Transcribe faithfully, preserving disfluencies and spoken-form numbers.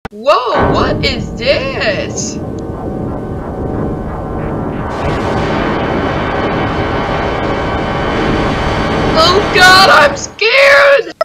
Whoa, what is this? Oh god, I'm scared!